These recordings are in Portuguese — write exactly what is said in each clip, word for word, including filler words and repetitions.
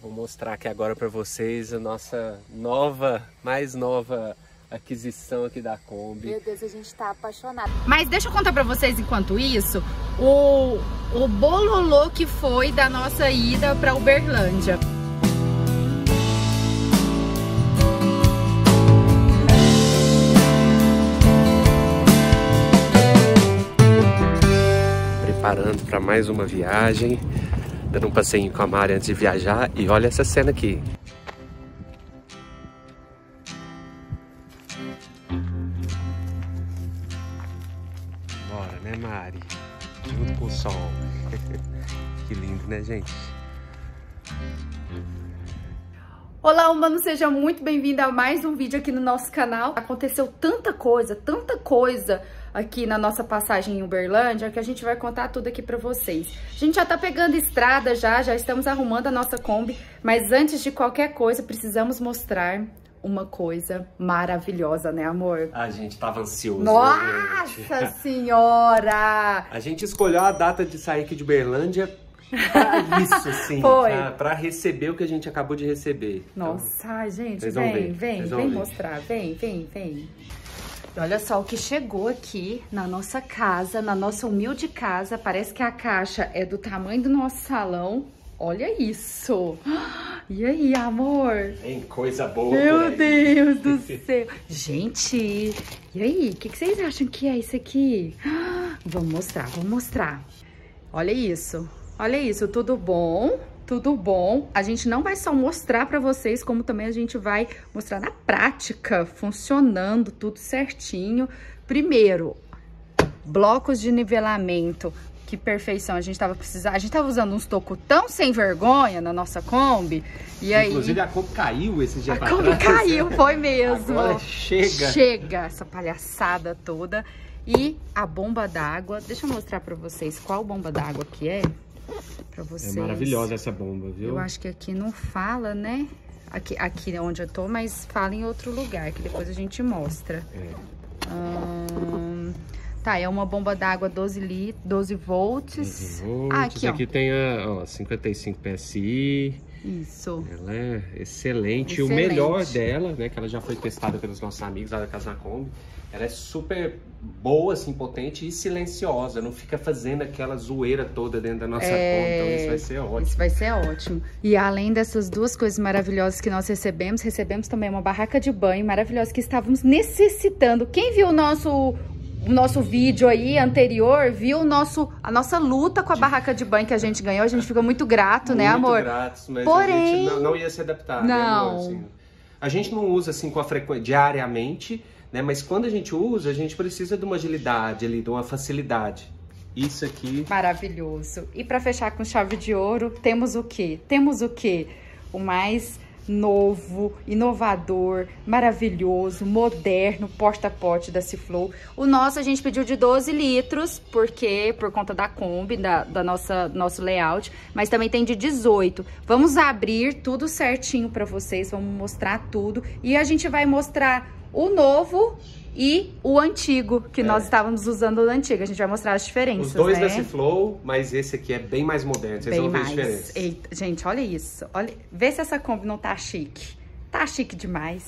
Vou mostrar aqui agora para vocês a nossa nova, mais nova aquisição aqui da Kombi. Meu Deus, a gente tá apaixonado. Mas deixa eu contar pra vocês, enquanto isso, o, o bololô que foi da nossa ida pra Uberlândia. Preparando para mais uma viagem, dando um passeio com a Mari antes de viajar. E olha essa cena aqui. Bora, né, Mari? Junto com o sol. Que lindo, né, gente? Olá, humano, seja muito bem-vindo a mais um vídeo aqui no nosso canal. Aconteceu tanta coisa, tanta coisa aqui na nossa passagem em Uberlândia que a gente vai contar tudo aqui pra vocês. A gente já tá pegando estrada já, já estamos arrumando a nossa Kombi, mas antes de qualquer coisa precisamos mostrar uma coisa maravilhosa, né, amor? A gente tava ansioso. Nossa gente. Senhora! A gente escolheu a data de sair aqui de Uberlândia pra isso, sim. Foi. Pra, pra receber o que a gente acabou de receber. Nossa, então, ai, gente, vem, vem, vem, vem ver. mostrar, vem, vem, vem. Olha só o que chegou aqui na nossa casa, na nossa humilde casa. Parece que a caixa é do tamanho do nosso salão. Olha isso. E aí, amor? Tem coisa boa. Meu Deus do céu. Gente, e aí? O que, que vocês acham que é isso aqui? Vamos mostrar, vamos mostrar. Olha isso. Olha isso, tudo bom? Tudo bom? A gente não vai só mostrar pra vocês, como também a gente vai mostrar na prática, funcionando tudo certinho. Primeiro, blocos de nivelamento. Que perfeição, a gente tava precisando. A gente tava usando uns tocos tão sem vergonha na nossa Kombi. E aí, inclusive a Kombi caiu esse dia pra trás. A Kombi caiu, foi mesmo. Agora chega. Chega essa palhaçada toda. E a bomba d'água. Deixa eu mostrar pra vocês qual bomba d'água que é. Pra vocês. É maravilhosa essa bomba, viu? Eu acho que aqui não fala, né? Aqui, aqui é onde eu tô, mas fala em outro lugar, que depois a gente mostra. É. Hum, tá, é uma bomba d'água doze litros, doze volts. Uhum. Ah, aqui, Isso aqui ó. tem a ó, cinquenta e cinco P S I. Isso. Ela é excelente. Excelente. E o melhor dela, né, que ela já foi testada pelos nossos amigos lá da Casa na Kombi, ela é super boa, assim, potente e silenciosa. Não fica fazendo aquela zoeira toda dentro da nossa é... Kombi. Então isso vai ser ótimo. Isso vai ser ótimo. E além dessas duas coisas maravilhosas que nós recebemos, recebemos também uma barraca de banho maravilhosa que estávamos necessitando. Quem viu o nosso... O nosso vídeo aí anterior, viu o nosso, a nossa luta com a barraca de banho que a gente ganhou. A gente ficou muito grato, muito né, amor? Muito gratos, mas Porém, a gente não, não ia se adaptar, não. né, amor? Assim, a gente não usa assim com a frequência diariamente, né? Mas quando a gente usa, a gente precisa de uma agilidade ali, de uma facilidade. Isso aqui... Maravilhoso. E para fechar com chave de ouro, temos o quê? Temos o quê? O mais... novo, inovador, maravilhoso, moderno, porta-pote da Ciflow. O nosso a gente pediu de doze litros, porque por conta da Kombi, da, da nossa nosso layout, mas também tem de dezoito. Vamos abrir tudo certinho para vocês, vamos mostrar tudo e a gente vai mostrar o novo e o antigo, que é. nós estávamos usando o antigo. A gente vai mostrar as diferenças, Os dois né? da Ciflow, mas esse aqui é bem mais moderno. Vocês bem vão ver mais. a diferença. Eita, gente, olha isso. Olha, vê se essa Kombi não tá chique. Tá chique demais.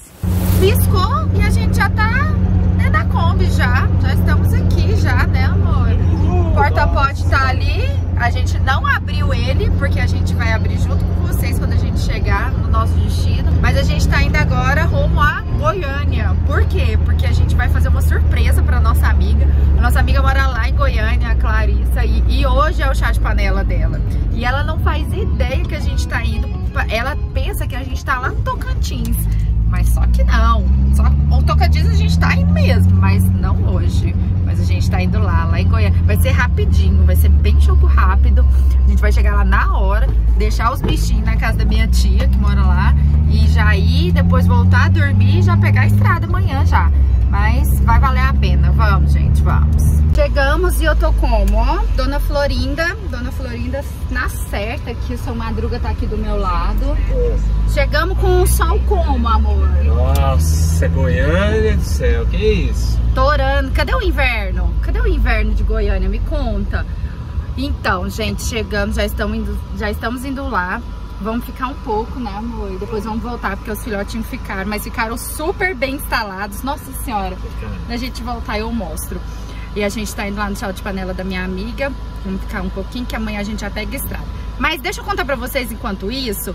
Piscou e a gente já tá dentro da Kombi já. Já estamos aqui já, né, amor? O porta-pote tá ali. A gente não abriu ele, porque a gente vai abrir junto com vocês quando a gente chegar no nosso destino. Mas a gente tá indo agora rumo a Goiânia. Por quê? Porque a gente vai fazer uma surpresa pra nossa amiga. A nossa amiga mora lá em Goiânia, a Clarissa, e, e hoje é o chá de panela dela. E ela não faz ideia que a gente tá indo. Ela pensa que a gente tá lá no Tocantins. Mas só que não. Só, o Tocantins a gente tá indo mesmo, mas não hoje. Mas a gente tá indo lá, lá em Goiânia. Vai ser rapidinho, vai ser bem jogo rápido. A gente vai chegar lá na hora, deixar os bichinhos na casa da minha tia, que mora lá, e já ir, depois voltar a dormir e já pegar a estrada amanhã já. Mas vai valer a pena. Vamos, gente, vamos. Chegamos e eu tô como, ó, Dona Florinda. Dona Florinda na certa aqui, o seu Madruga tá aqui do meu lado. Chegamos com o sol como, amor? Nossa, Goiânia do céu, que isso? Torando. Cadê o inverno? Cadê o inverno de Goiânia? Me conta. Então, gente, chegamos, já estamos indo, já estamos indo lá. Vamos ficar um pouco, né, amor? E depois vamos voltar, porque os filhotinhos ficaram, mas ficaram super bem instalados. Nossa senhora, quando a gente voltar eu mostro. E a gente tá indo lá no chá de panela da minha amiga. Vamos ficar um pouquinho, que amanhã a gente já pega estrada. Mas deixa eu contar pra vocês, enquanto isso,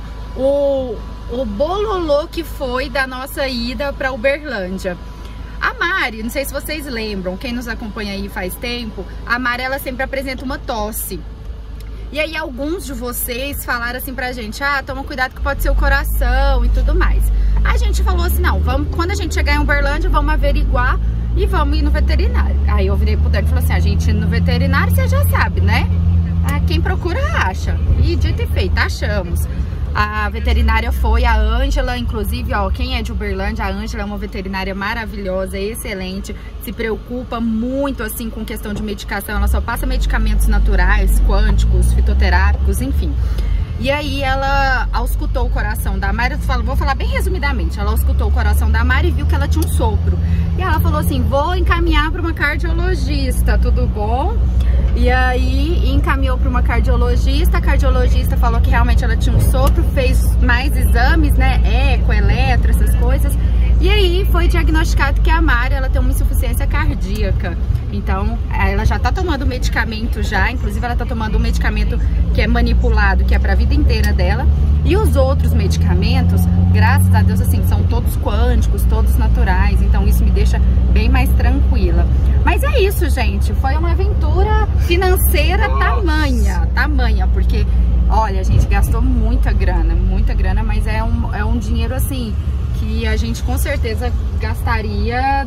o, o bololô que foi da nossa ida pra Uberlândia. A Mari, não sei se vocês lembram, quem nos acompanha aí faz tempo, a Mari, ela sempre apresenta uma tosse. E aí alguns de vocês falaram assim pra gente, ah, toma cuidado que pode ser o coração e tudo mais. A gente falou assim, não, vamos, quando a gente chegar em Uberlândia, vamos averiguar e vamos ir no veterinário. Aí eu virei pro Dani e falei assim, a gente ir no veterinário, você já sabe, né? Ah, quem procura, acha. E dito e feito, achamos. A veterinária foi a Ângela, inclusive, ó, quem é de Uberlândia, a Ângela é uma veterinária maravilhosa, excelente, se preocupa muito, assim, com questão de medicação, ela só passa medicamentos naturais, quânticos, fitoterápicos, enfim. E aí ela auscultou o coração da Mari, eu falo, vou falar bem resumidamente, ela auscultou o coração da Mari e viu que ela tinha um sopro. E ela falou assim, vou encaminhar para uma cardiologista, tudo bom? E aí encaminhou para uma cardiologista, a cardiologista falou que realmente ela tinha um sopro, fez mais exames, né, eco, eletro, essas coisas. E aí foi diagnosticado que a Mari, ela tem uma insuficiência cardíaca. Então, ela já tá tomando medicamento já, inclusive ela tá tomando um medicamento que é manipulado, que é pra vida inteira dela. E os outros medicamentos, graças a Deus, assim, são todos quânticos, todos naturais. Então isso me deixa bem mais tranquila. Mas é isso, gente. Foi uma aventura financeira tamanha, tamanha. Porque, olha, a gente gastou muita grana, muita grana, mas é um, é um dinheiro, assim, que a gente com certeza gastaria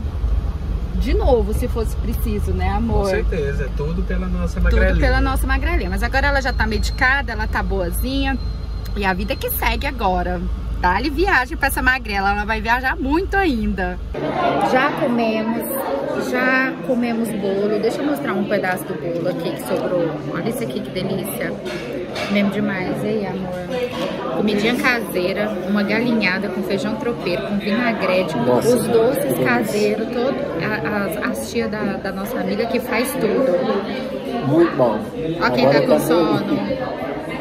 de novo, se fosse preciso, né, amor? Com certeza, é tudo pela nossa magrelinha. Tudo pela nossa magrelinha. Mas agora ela já tá medicada, ela tá boazinha. E a vida que segue agora. Dá-lhe viagem pra essa magrela, ela vai viajar muito ainda. Já comemos, já comemos bolo. Deixa eu mostrar um pedaço do bolo aqui que sobrou. Olha isso aqui, que delícia. Comemos demais, hein, amor? Comidinha caseira, uma galinhada com feijão tropeiro, com vinagrete, nossa, os doces caseiros, todo, as, as tias da, da nossa amiga que faz tudo. Muito bom. Ó quem tá com sono.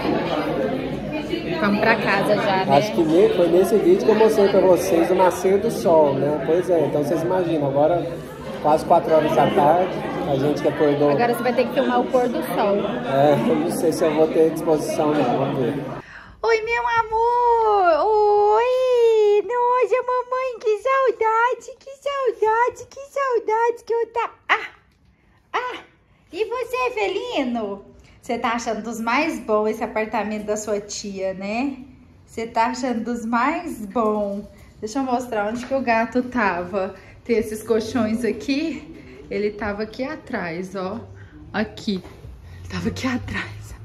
Vamos pra casa já, né? Acho que foi nesse vídeo que eu mostrei pra vocês o nascer do sol, né? Pois é, então vocês imaginam, agora quase quatro horas da tarde, a gente que acordou... Agora você vai ter que filmar o pôr do sol. É, eu não sei se eu vou ter disposição não, vamos ver. Oi, meu amor! Oi! Nossa, mamãe, que saudade, que saudade, que saudade que eu tá... Ah! Ah! E você, felino? Você tá achando dos mais bons esse apartamento da sua tia, né? Você tá achando dos mais bons. Deixa eu mostrar onde que o gato tava. Tem esses colchões aqui. Ele tava aqui atrás, ó. Aqui. Tava aqui atrás.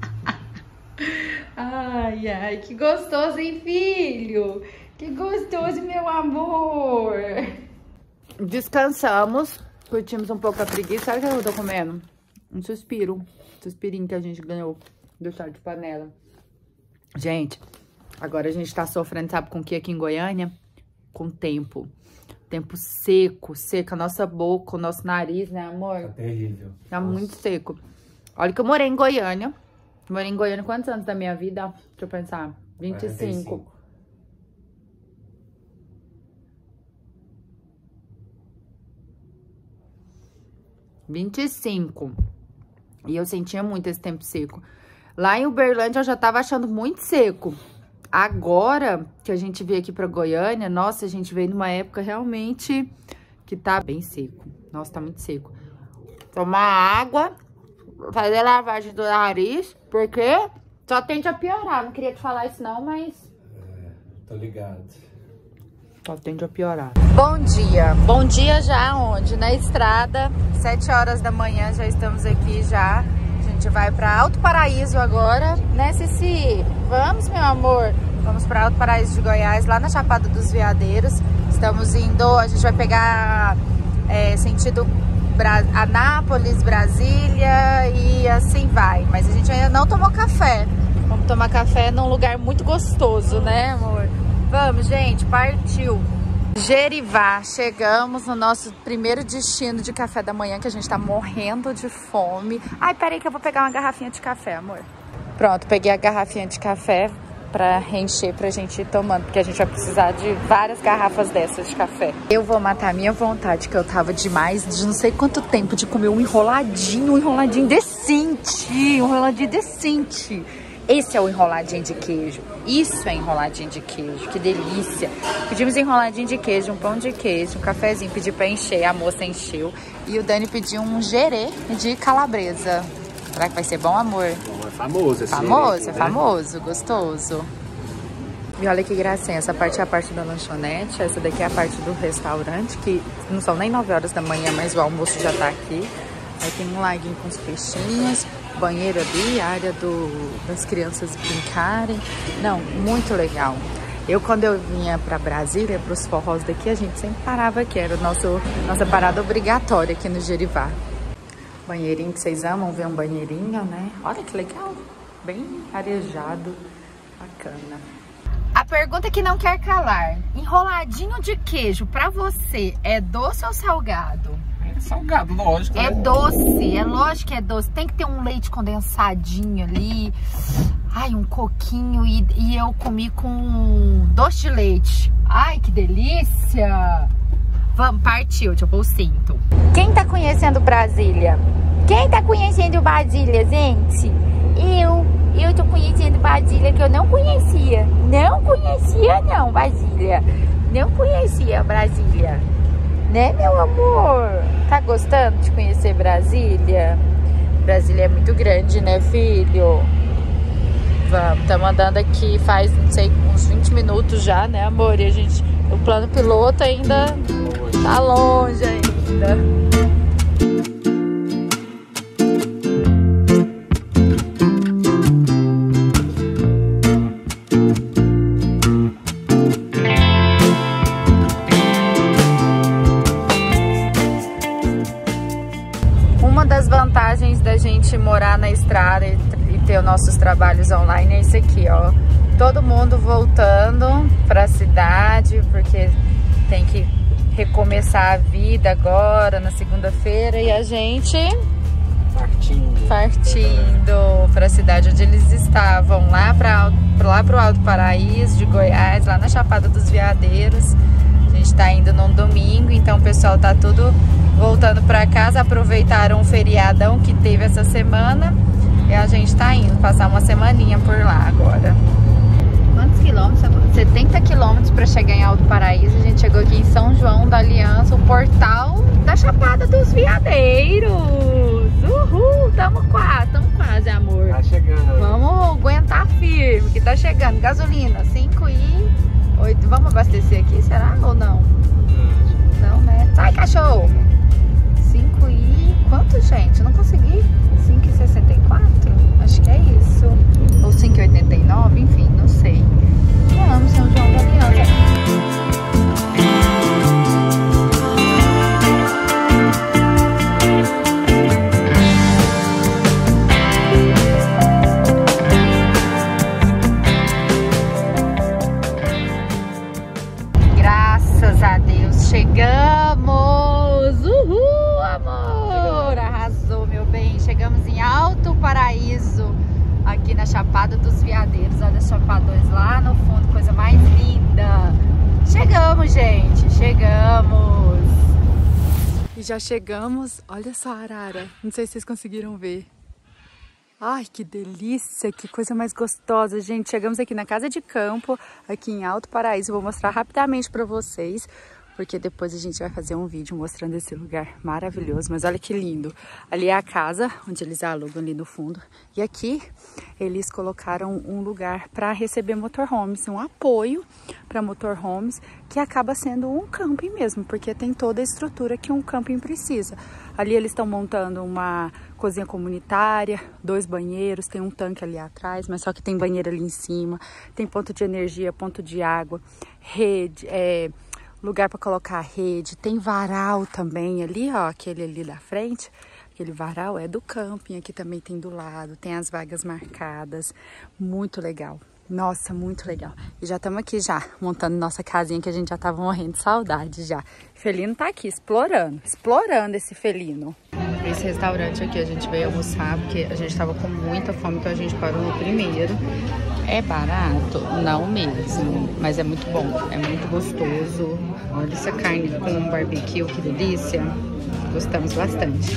Ai, ai, que gostoso, hein, filho? Que gostoso, meu amor. Descansamos. Curtimos um pouco a preguiça. Olha o que eu tô comendo. Um suspiro. Suspirinho que a gente ganhou do chá de panela. Gente, agora a gente tá sofrendo, sabe com o que aqui em Goiânia? Com tempo. Tempo seco, seco. A nossa boca, o nosso nariz, né, amor? Tá terrível. Tá nossa, muito seco. Olha que eu morei em Goiânia. Morei em Goiânia quantos anos da minha vida? Deixa eu pensar. vinte e cinco. vinte e cinco. E eu sentia muito esse tempo seco. Lá em Uberlândia eu já tava achando muito seco. Agora que a gente veio aqui pra Goiânia, nossa, a gente veio numa época realmente que tá bem seco. Nossa, tá muito seco. Tomar água, fazer lavagem do nariz, porque só tende a piorar. Não queria te falar isso não, mas... É, tô ligado. Só tende a piorar. Bom dia. Bom dia já onde? Na estrada, sete horas da manhã, já estamos aqui já. A gente vai para Alto Paraíso agora, né, Cici? Vamos, meu amor? Vamos para Alto Paraíso de Goiás, lá na Chapada dos Veadeiros. Estamos indo, a gente vai pegar é, sentido Bra Anápolis, Brasília e assim vai. Mas a gente ainda não tomou café. Vamos tomar café num lugar muito gostoso, né, amor? Vamos, gente, partiu. Gerivá, chegamos no nosso primeiro destino de café da manhã, que a gente tá morrendo de fome. Ai, peraí que eu vou pegar uma garrafinha de café, amor. Pronto, peguei a garrafinha de café. pra encher pra gente ir tomando, porque a gente vai precisar de várias garrafas dessas de café. Eu vou matar a minha vontade, que eu tava demais, de não sei quanto tempo, de comer um enroladinho, um enroladinho decente, um enroladinho decente. Esse é o enroladinho de queijo. Isso é enroladinho de queijo. Que delícia. Pedimos enroladinho de queijo, um pão de queijo, um cafezinho. Pedi pra encher, a moça encheu. E o Dani pediu um gerê de calabresa. Será que vai ser bom, amor? Bom, é famoso esse Famoso, gerê, é né? famoso, gostoso. E olha que gracinha, essa parte é a parte da lanchonete, essa daqui é a parte do restaurante, que não são nem nove horas da manhã, mas o almoço já tá aqui. Aí tem um laguinho com os peixinhos, banheiro ali, área do, das crianças brincarem. Não, muito legal. Eu, quando eu vinha pra Brasília, pros forrós daqui, a gente sempre parava aqui, era a nosso, nossa parada obrigatória aqui no Gerivá. Banheirinho que vocês amam ver um banheirinho, né? Olha que legal, bem arejado, bacana. A pergunta que não quer calar, enroladinho de queijo pra você é doce ou salgado? É salgado, lógico. É né? doce, é lógico que é doce. Tem que ter um leite condensadinho ali. Ai, um coquinho. E, e eu comi com doce de leite. Ai, que delícia! Vamos, partiu, deixa eu pôr o cinto. Quem tá conhecendo Brasília? Quem tá conhecendo Brasília, gente? Eu. Eu tô conhecendo Brasília, que eu não conhecia. Não conhecia, não, Brasília. Não conhecia Brasília. Né, meu amor? Tá gostando de conhecer Brasília? Brasília é muito grande, né, filho? Vamos, estamos andando aqui faz, não sei, uns vinte minutos já, né, amor? E a gente, o plano piloto ainda tá longe ainda. Vantagens da gente morar na estrada e, e ter os nossos trabalhos online é isso aqui, ó. Todo mundo voltando pra cidade, porque tem que recomeçar a vida agora, na segunda-feira, e a gente Partindo. partindo pra cidade onde eles estavam, lá, pra, lá pro Alto Paraíso de Goiás, lá na Chapada dos Veadeiros. A gente tá indo num domingo, então o pessoal tá tudo voltando pra casa, aproveitaram o feriadão que teve essa semana e a gente tá indo passar uma semaninha por lá agora. Quantos quilômetros? setenta quilômetros pra chegar em Alto Paraíso. A gente chegou aqui em São João da Aliança, o portal da Chapada dos Veadeiros. Uhul, tamo quase, tamo quase, amor. Tá chegando. Vamos aguentar firme, que tá chegando. Gasolina, cinco e oito. Vamos abastecer aqui, será ou não? Não, né? Sai, cachorro! cinco e... Quanto, gente? Não consegui. cinco e sessenta e quatro? Acho que é isso. Ou cinco e oitenta e nove, enfim, não sei. Vamos, São João da Aliança. Graças a Deus, chegamos! Uhul, amor! Arrasou, meu bem. Chegamos em Alto Paraíso, aqui na Chapada dos Veadeiros. Olha os chapadões lá no fundo, coisa mais linda. Chegamos, gente, chegamos! E já chegamos, olha só a arara. Não sei se vocês conseguiram ver. Ai, que delícia, que coisa mais gostosa, gente. Chegamos aqui na casa de campo, aqui em Alto Paraíso. Vou mostrar rapidamente para vocês, porque depois a gente vai fazer um vídeo mostrando esse lugar maravilhoso. Mas olha que lindo. Ali é a casa, onde eles alugam ali no fundo. E aqui eles colocaram um lugar para receber motorhomes, um apoio para motorhomes, que acaba sendo um camping mesmo, porque tem toda a estrutura que um camping precisa. Ali eles estão montando uma cozinha comunitária, dois banheiros, tem um tanque ali atrás, mas só que tem banheiro ali em cima, tem ponto de energia, ponto de água, rede, é, lugar para colocar rede, tem varal também ali, ó, aquele ali da frente, aquele varal é do camping, aqui também tem do lado, tem as vagas marcadas, muito legal. Nossa, muito legal. E já estamos aqui já, montando nossa casinha, que a gente já tava morrendo de saudade já. O felino tá aqui, explorando, explorando esse felino. Esse restaurante aqui a gente veio almoçar, porque a gente tava com muita fome, então a gente parou no primeiro. É barato? Não mesmo, mas é muito bom, é muito gostoso. Olha essa carne com barbecue, que delícia. Gostamos bastante.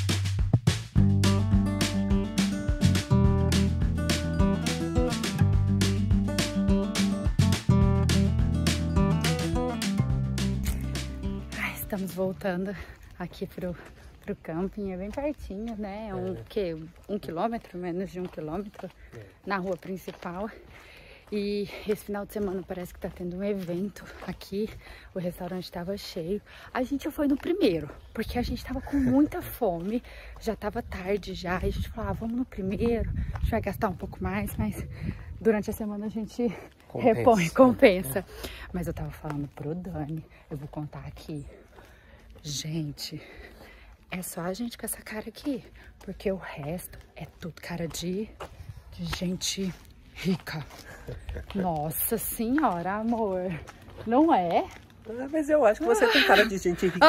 Ai, estamos voltando aqui pro, pro camping, é bem pertinho, né? É um, é. Que, um quilômetro, menos de um quilômetro, é. Na rua principal. E esse final de semana parece que tá tendo um evento aqui. O restaurante estava cheio. A gente foi no primeiro, porque a gente tava com muita fome. Já tava tarde já. E a gente falou, ah, vamos no primeiro. A gente vai gastar um pouco mais, mas durante a semana a gente compensa. repõe, compensa. Mas eu tava falando pro Dani, eu vou contar aqui. Gente, é só a gente com essa cara aqui, porque o resto é tudo cara de, de gente rica. Nossa senhora, amor. Não é? Ah, mas eu acho que você tem cara de gente rica.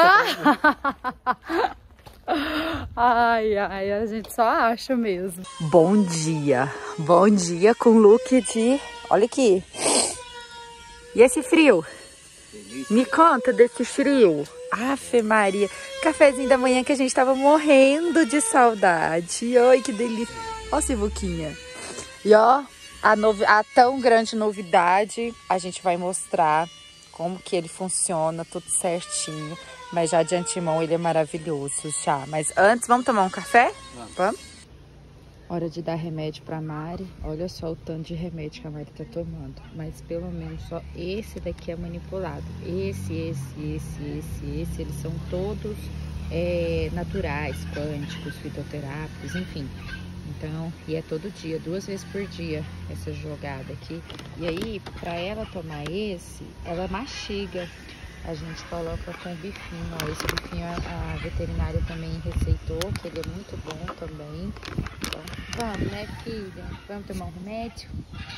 Ai, ai, a gente só acha mesmo. Bom dia. Bom dia com look de... Olha aqui. E esse frio? Me conta desse frio. Afe Maria. Cafezinho da manhã que a gente tava morrendo de saudade. Ai, que delícia. Ó, Sivuquinha. E ó, a, novi a tão grande novidade, a gente vai mostrar como que ele funciona, tudo certinho. Mas já de antemão ele é maravilhoso já. Mas antes, vamos tomar um café? Vamos. Vamos? Hora de dar remédio pra Mari. Olha só o tanto de remédio que a Mari tá tomando. Mas pelo menos só esse daqui é manipulado. Esse, esse, esse, esse, esse. Eles são todos é, naturais, quânticos, fitoterápicos, enfim. Então, e é todo dia, duas vezes por dia, essa jogada aqui. E aí, pra ela tomar esse, ela mastiga. A gente coloca com bifinho, ó. Esse bifinho a, a veterinária também receitou, que ele é muito bom também. Então, vamos, né, filha? Vamos tomar um remédio?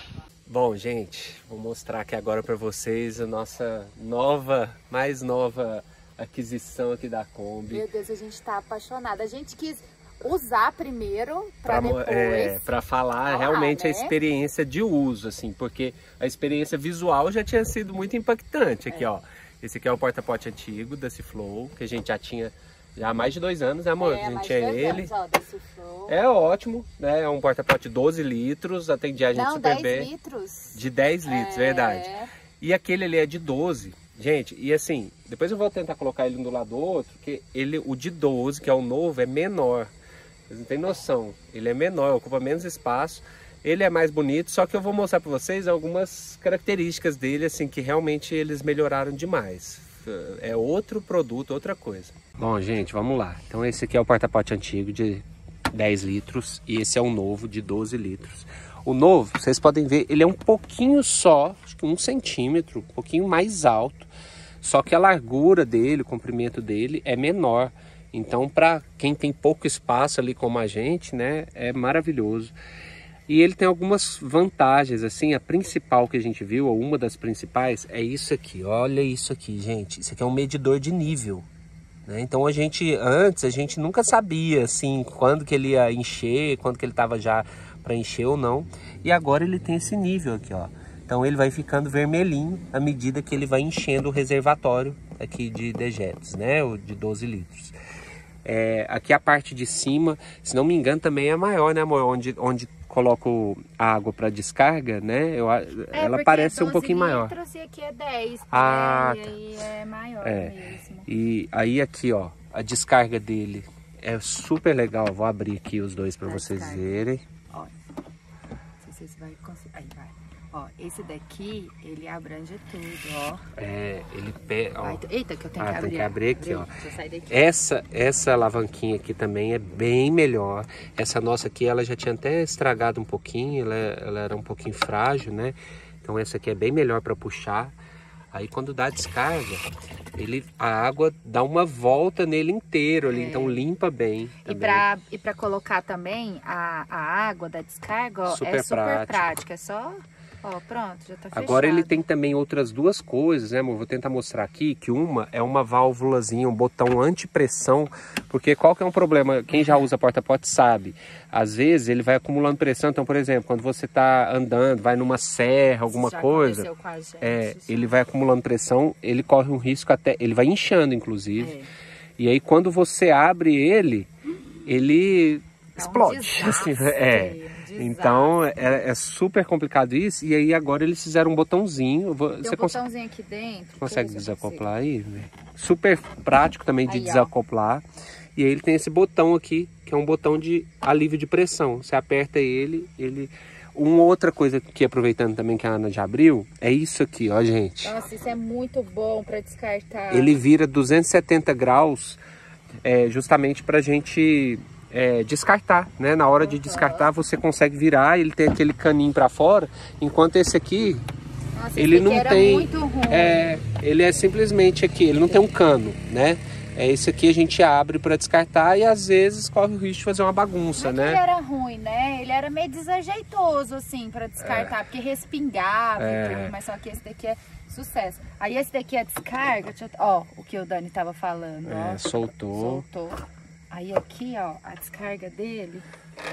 Bom, gente, vou mostrar aqui agora para vocês a nossa nova, mais nova aquisição aqui da Kombi. Meu Deus, a gente tá apaixonada. A gente quis usar primeiro para depois... É, para falar, falar realmente, né? A experiência de uso, assim, porque a experiência visual já tinha sido muito impactante aqui, é. ó. Esse aqui é o porta-pote antigo da Ciflow, que a gente já tinha já há mais de dois anos, né, amor? É, a gente mais tinha de dois ele. Anos, ó, da Ciflow. É ótimo, né? É um porta-pote doze litros, atendia a gente Não, super dez bem. litros. De dez litros, é... verdade. E aquele ali é de doze. Gente, e assim, depois eu vou tentar colocar ele um do lado do outro, porque ele, o de doze, que é o novo, é menor. Vocês não têm noção. Ele é menor, ocupa menos espaço. Ele é mais bonito, só que eu vou mostrar para vocês algumas características dele, assim, que realmente eles melhoraram demais. É outro produto, outra coisa. Bom, gente, vamos lá. Então esse aqui é o porta-pote antigo de dez litros e esse é o novo de doze litros. O novo, vocês podem ver, ele é um pouquinho só, acho que um centímetro, um pouquinho mais alto. Só que a largura dele, o comprimento dele é menor. Então, para quem tem pouco espaço ali como a gente, né, é maravilhoso. E ele tem algumas vantagens, assim, a principal que a gente viu, ou uma das principais, é isso aqui. Olha isso aqui, gente. Isso aqui é um medidor de nível, né? Então a gente, antes, a gente nunca sabia, assim, quando que ele ia encher, quando que ele estava já para encher ou não. E agora ele tem esse nível aqui, ó. Então ele vai ficando vermelhinho à medida que ele vai enchendo o reservatório aqui de dejetos, né? O de doze litros. É, aqui a parte de cima, se não me engano, também é maior, né, amor? Onde, onde coloco a água para descarga, né? Eu, é, ela parece ser um pouquinho maior. E aqui é dez, ah, né? tá. E aí é maior é. mesmo. E aí aqui, ó, a descarga dele é super legal. Vou abrir aqui os dois para vocês descarga. verem. Ó, não sei se vocês vão conseguir. Aí vai. Ó, esse daqui, ele abrange tudo, ó. É, ele pega, ó. Eita, que eu tenho ah, que abrir. tem que abrir aqui, ó. Daqui. Essa, essa alavanquinha aqui também é bem melhor. Essa nossa aqui, ela já tinha até estragado um pouquinho, ela, ela era um pouquinho frágil, né? Então essa aqui é bem melhor para puxar. Aí quando dá a descarga, ele, a água dá uma volta nele inteiro ali, é. Então limpa bem. E para e para colocar também a, a água da descarga, ó, super é super prático. prática, é só Ó, pronto, já tá fechado. Agora ele tem também outras duas coisas, né, amor? Vou tentar mostrar aqui, que uma é uma válvulazinha, um botão antipressão, porque qual que é um problema? Quem já usa porta-pote sabe. Às vezes ele vai acumulando pressão, então, por exemplo, quando você tá andando, vai numa serra, alguma já coisa, aconteceu com a gente, é, isso. ele vai acumulando pressão, ele corre um risco até, ele vai inchando, inclusive. É. E aí quando você abre ele, ele é explode. Um assim, é. Então é, é super complicado isso. E aí agora eles fizeram um botãozinho. Tem você um botãozinho aqui dentro. Consegue desacoplar aí? Né? Super prático também de aí, desacoplar. Ó. E aí ele tem esse botão aqui, que é um botão de alívio de pressão. Você aperta ele, ele... Uma outra coisa que, aproveitando também que a Ana já abriu, é isso aqui, ó, gente. Nossa, isso é muito bom para descartar. Ele vira duzentos e setenta graus, é, justamente pra gente... É, descartar, né? Na hora de descartar você consegue virar, ele tem aquele caninho para fora, enquanto esse aqui, nossa, ele esse não aqui tem, era muito ruim. É, ele é simplesmente aqui, ele não tem um cano, né? É esse aqui a gente abre para descartar e às vezes corre o risco de fazer uma bagunça, não é né? Ele era ruim, né? Ele era meio desajeitoso assim para descartar, é. porque respingava, é. tudo, mas só que esse daqui é sucesso. Aí esse daqui é descarga, deixa eu... ó, o que o Dani tava falando, é, ó. soltou. Soltou. Aí aqui, ó, a descarga dele,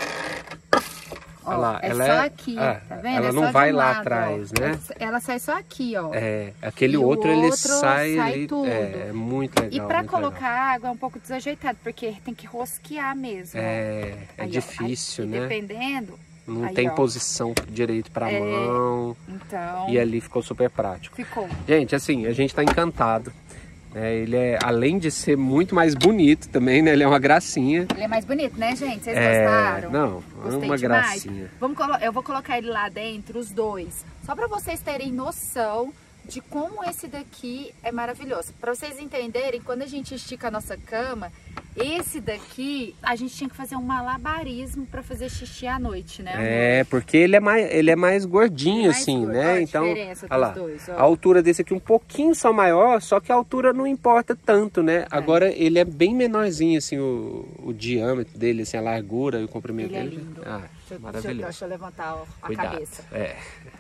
ó, lá, é ela só é, aqui, ah, tá vendo? Ela é não vai um lá lado, atrás, ó. né? Ela sai só aqui, ó. É, aquele e outro, ele outro sai, sai ele, tudo. É, é muito legal. E pra muito colocar legal. água é um pouco desajeitado, porque tem que rosquear mesmo. É, é aí, difícil, ó, aí, né? Dependendo... Não aí, tem ó. posição direito para é, mão. Então... E ali ficou super prático. Ficou. Gente, assim, a gente tá encantado. É, ele é, além de ser muito mais bonito também, né? Ele é uma gracinha. Ele é mais bonito, né, gente? Vocês é, gostaram? Não, Gostei uma demais. gracinha. Vamos eu vou colocar ele lá dentro, os dois. Só para vocês terem noção de como esse daqui é maravilhoso. Para vocês entenderem, quando a gente estica a nossa cama, esse daqui, a gente tinha que fazer um malabarismo para fazer xixi à noite, né, amor? É, porque ele é mais, ele é mais gordinho, é mais assim, gordo. né? Ó, então, olha lá, dois, a altura desse aqui um pouquinho só maior, só que a altura não importa tanto, né? É. Agora ele é bem menorzinho, assim, o, o diâmetro dele, assim, a largura e o comprimento ele dele. É lindo. Ah, deixa, maravilhoso. Deixa eu levantar ó, a Cuidado. cabeça. É.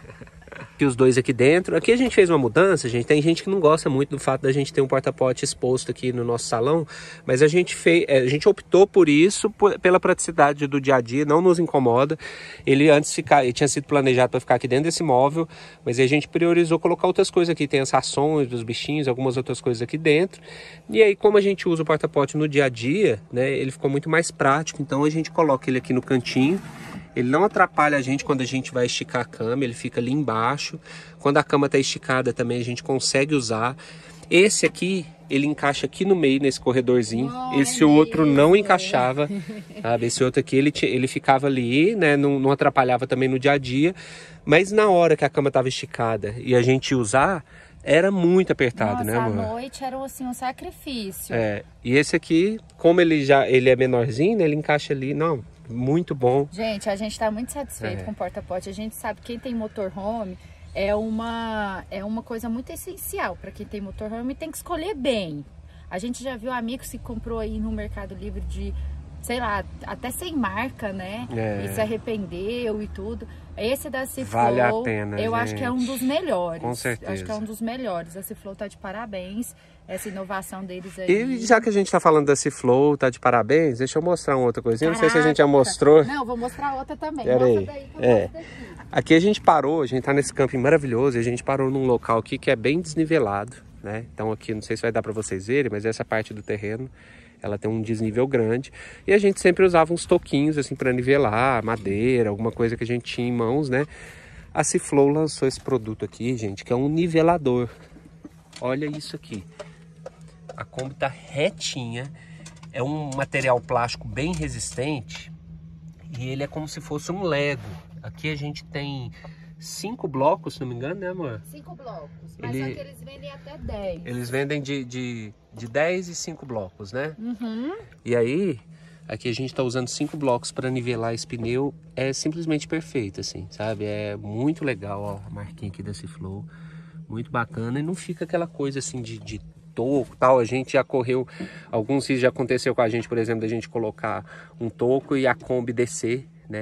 Aqui os dois aqui dentro. Aqui a gente fez uma mudança, gente. Tem gente que não gosta muito do fato da gente ter um porta-pote exposto aqui no nosso salão, mas a gente fez, a gente optou por isso, por, pela praticidade do dia a dia, não nos incomoda. Ele antes ficar, ele tinha sido planejado para ficar aqui dentro desse móvel, mas a gente priorizou colocar outras coisas aqui. Tem as rações dos bichinhos, algumas outras coisas aqui dentro. E aí, como a gente usa o porta-pote no dia a dia, né, ele ficou muito mais prático. Então a gente coloca ele aqui no cantinho. Ele não atrapalha a gente quando a gente vai esticar a cama, ele fica ali embaixo. Quando a cama está esticada também a gente consegue usar. Esse aqui, ele encaixa aqui no meio, nesse corredorzinho. Oh, Esse é outro mesmo. Não encaixava, sabe? Esse outro aqui, ele, ele ficava ali, né? Não, não atrapalhava também no dia a dia. Mas na hora que a cama estava esticada e a gente usar, era muito apertado, Nossa, né, amor? à noite era assim, um sacrifício. É, e esse aqui, como ele já ele é menorzinho, né? Ele encaixa ali, não... Muito bom. Gente, a gente está muito satisfeito é. com o porta-pote. A gente sabe que quem tem motorhome é uma, é uma coisa muito essencial para quem tem motorhome e tem que escolher bem. A gente já viu amigos que comprou aí no Mercado Livre de, sei lá, até sem marca, né? É. E se arrependeu e tudo. Esse da Ciflow, vale a pena, eu gente. acho que é um dos melhores. Com certeza. Acho que é um dos melhores. A Ciflow tá de parabéns. Essa inovação deles aí. E já que a gente tá falando da Ciflow, tá de parabéns, deixa eu mostrar uma outra coisinha. Caraca. Não sei se a gente já mostrou. Não, vou mostrar outra também. Pera Mostra aí. daí que eu é. mostro daqui. Aqui a gente parou, a gente tá nesse camping maravilhoso e a gente parou num local aqui que é bem desnivelado, né? Então aqui, não sei se vai dar pra vocês verem, mas essa parte do terreno, ela tem um desnível grande. E a gente sempre usava uns toquinhos assim pra nivelar, madeira, alguma coisa que a gente tinha em mãos, né? A Ciflow lançou esse produto aqui, gente, que é um nivelador. Olha isso aqui. A Kombi tá retinha, é um material plástico bem resistente e ele é como se fosse um Lego. Aqui a gente tem cinco blocos, se não me engano, né, amor? Cinco blocos, mas ele... só que eles vendem até dez. Eles vendem de, de, de dez e cinco blocos, né? Uhum. E aí, aqui a gente tá usando cinco blocos para nivelar esse pneu, é simplesmente perfeito, assim, sabe? É muito legal, ó, a marquinha aqui da Ciflow, muito bacana e não fica aquela coisa assim de... de toco, tal. A gente já correu, alguns riscos já aconteceu com a gente, por exemplo, da gente colocar um toco e a Kombi descer, né?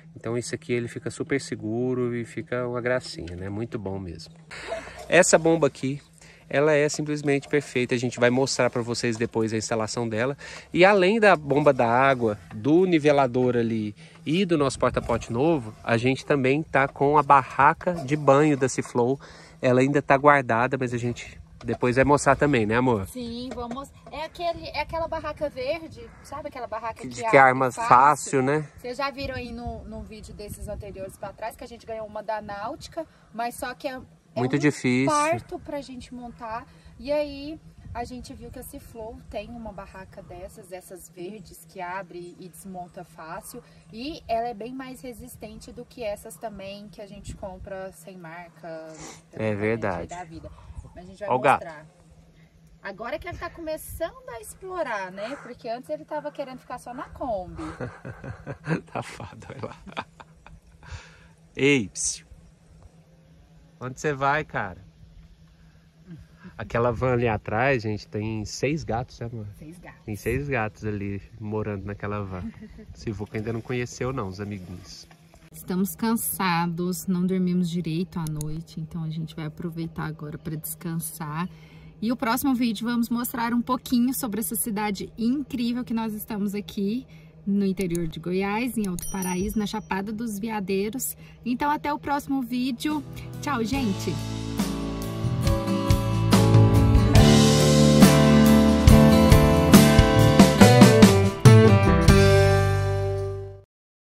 Então isso aqui ele fica super seguro e fica uma gracinha, né? Muito bom mesmo. Essa bomba aqui, ela é simplesmente perfeita. A gente vai mostrar para vocês depois a instalação dela. E além da bomba da água, do nivelador ali e do nosso porta-pote novo, a gente também tá com a barraca de banho da Ciflow. Ela ainda tá guardada, mas a gente depois vai mostrar também, né, amor? Sim, vamos. É, aquele, é aquela barraca verde, sabe aquela barraca que, que arma fácil, fácil, né? Vocês já viram aí no, no vídeo desses anteriores para trás que a gente ganhou uma da Náutica, mas só que é, é muito um difícil. parto pra gente montar. E aí a gente viu que a Ciflow tem uma barraca dessas, essas verdes que abre e desmonta fácil. E ela é bem mais resistente do que essas também que a gente compra sem marca. É verdade. Da vida. Mas a gente vai Ó, mostrar. gato. Agora que ele tá começando a explorar, né? Porque antes ele tava querendo ficar só na Kombi. Safado, vai lá. Ei, psiu. Onde você vai, cara? Aquela van ali atrás, gente, tem seis gatos, né, amor? Seis gatos. Tem seis gatos ali morando naquela van. Sivuca ainda não conheceu, não, os amiguinhos. Estamos cansados, não dormimos direito à noite, então a gente vai aproveitar agora para descansar. E o próximo vídeo vamos mostrar um pouquinho sobre essa cidade incrível que nós estamos aqui no interior de Goiás, em Alto Paraíso, na Chapada dos Veadeiros. Então até o próximo vídeo. Tchau, gente!